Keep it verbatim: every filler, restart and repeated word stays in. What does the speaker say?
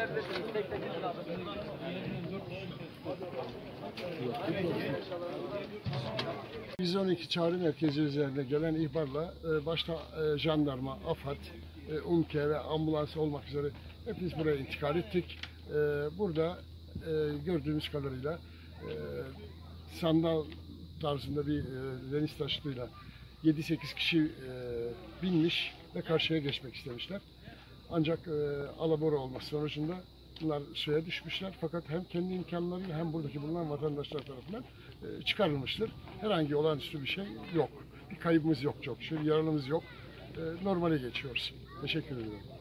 yüz on iki çağrı merkezi üzerine gelen ihbarla başta jandarma, AFAD, UMKE ve ambulans olmak üzere hepimiz buraya intikal ettik. Burada gördüğümüz kadarıyla sandal tarzında bir deniz taşıtıyla yedi sekiz kişi binmiş ve karşıya geçmek istemişler. Ancak alabora olması sonucunda bunlar suya düşmüşler, fakat hem kendi imkanlarıyla hem buradaki bulunan vatandaşlar tarafından e, çıkarılmıştır. Herhangi olağanüstü bir şey yok. Bir kaybımız yok çok şükür, yaralımız yok. E, normale geçiyoruz. Teşekkür ederim.